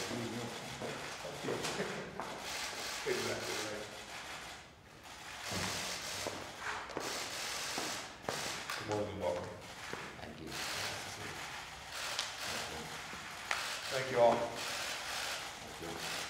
Exactly right. You're more than welcome. Thank you. Thank you all. Thank you.